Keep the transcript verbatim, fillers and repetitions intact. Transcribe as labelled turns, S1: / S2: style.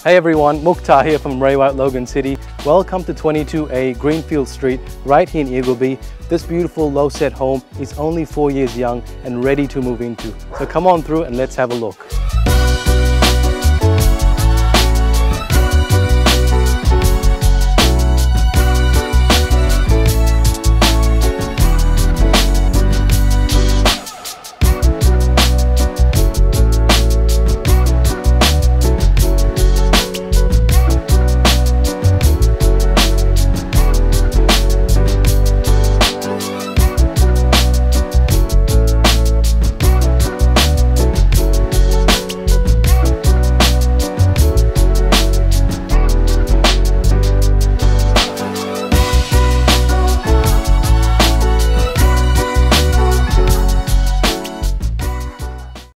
S1: Hey everyone, Mukhtar here from Raywhite Logan City. Welcome to twenty-two A Greenfield Street right here in Eagleby. This beautiful low-set home is only four years young and ready to move into. So come on through and let's have a look.